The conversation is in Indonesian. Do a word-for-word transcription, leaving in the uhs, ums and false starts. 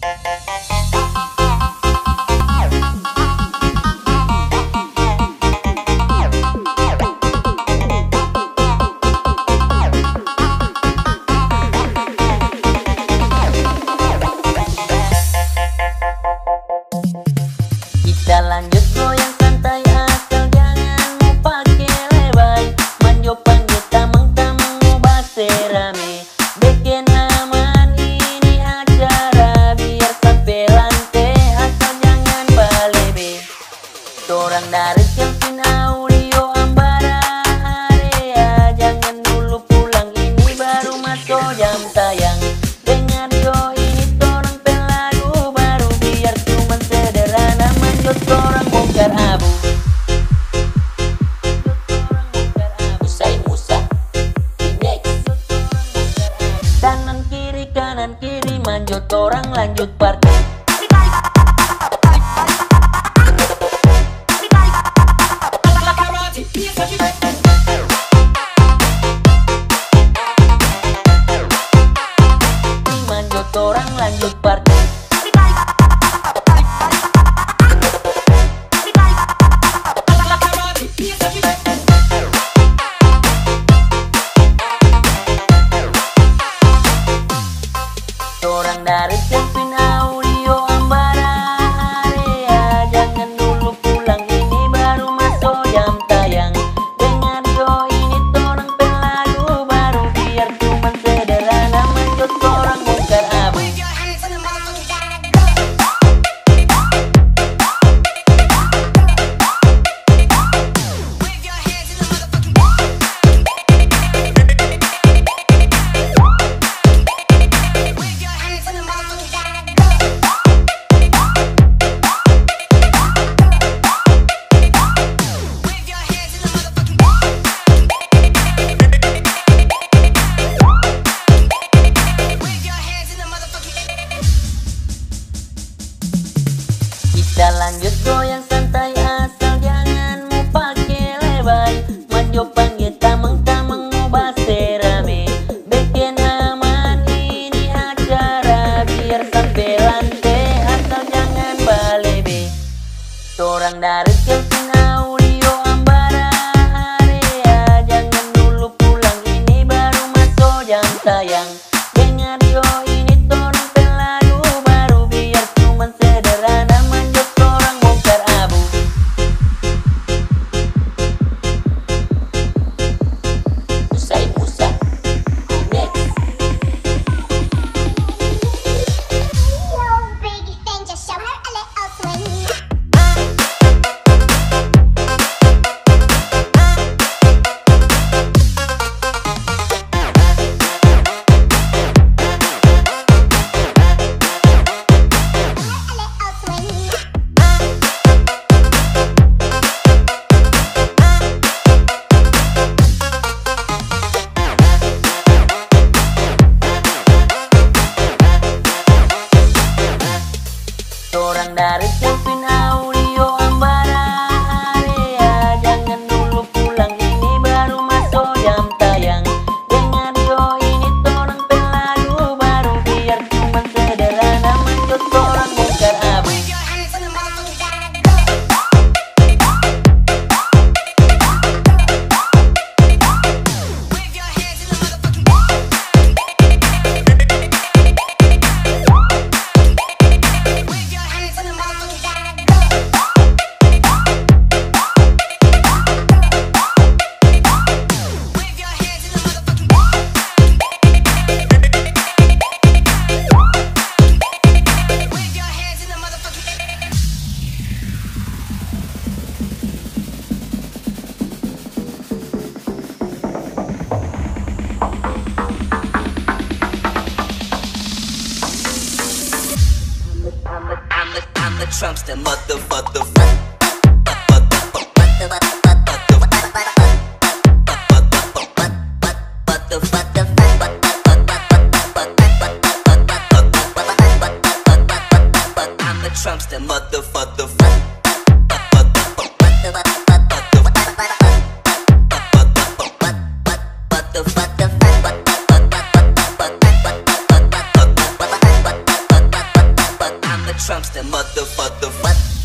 Kita lanjut goyang santai asal jangan mau pakai lebay. Manjo panggil tamang-tamang mau base rame. Bikin aman ini acara biar sampai lantai asal jangan balebe. Torang dari Kelvin Audio Ambara area. Jangan dulu pulang ini baru masuk jam tayang. Dengar yo ini torang pelagu baru biar cuman sederhana. Orang bongkar abu, usai musa, next. Kanan kiri kanan kiri manjot orang lanjut party. Manjot orang lanjut party. Orang dari Kelvin Audio Ambara area. Jangan dulu pulang ini baru masuk jam tayang. Dengar yo ini torang pelagu baru biar cuman sederhana. Manjot orang bongkar abu. Kita lanjut goyang santai asal jangan mau pakai lebay. Manjo panggil tamang-tamang mau base rame. Bikin aman ini acara biar sampai lantai asal jangan balebe. Torang dari Kelvin Audio Ambara area. Jangan dulu pulang ini baru masuk jam tayang. Dengar yo ini torang pelagu baru biar cuman sederhana. Orang dari Kelvin Audio Ambara area. Jangan dulu pulang ini baru masuk jam tayang. Dengar yo ini torang pelagu baru biar cuman sederhana. Manjot orang bongkar abu. Trump's the motherfucker. Trump's the motherfucker. trumps, the mother, mother, what?